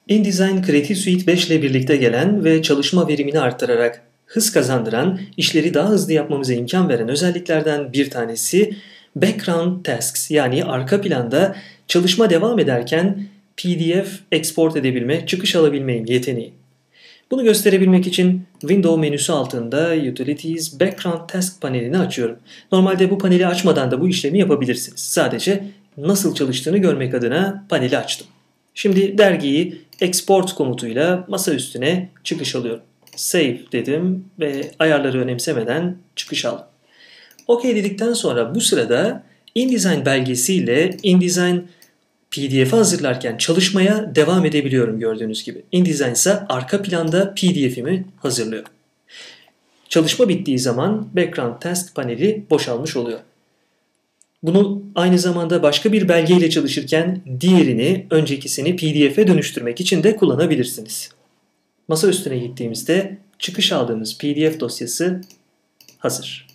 InDesign Creative Suite 5 ile birlikte gelen ve çalışma verimini arttırarak hız kazandıran, işleri daha hızlı yapmamıza imkan veren özelliklerden bir tanesi Background Tasks, yani arka planda çalışma devam ederken PDF export edebilme, çıkış alabilme yeteneği. Bunu gösterebilmek için Windows menüsü altında Utilities Background Task panelini açıyorum. Normalde bu paneli açmadan da bu işlemi yapabilirsiniz. Sadece nasıl çalıştığını görmek adına paneli açtım. Şimdi dergiyi export komutuyla masa üstüne çıkış alıyorum. Save dedim ve ayarları önemsemeden çıkış aldım. OK dedikten sonra bu sırada InDesign belgesiyle InDesign PDF'i hazırlarken çalışmaya devam edebiliyorum gördüğünüz gibi. InDesign ise arka planda PDF'imi hazırlıyor. Çalışma bittiği zaman Background Task paneli boşalmış oluyor. Bunu aynı zamanda başka bir belgeyle çalışırken diğerini, öncekisini PDF'e dönüştürmek için de kullanabilirsiniz. Masa üstüne gittiğimizde çıkış aldığımız PDF dosyası hazır.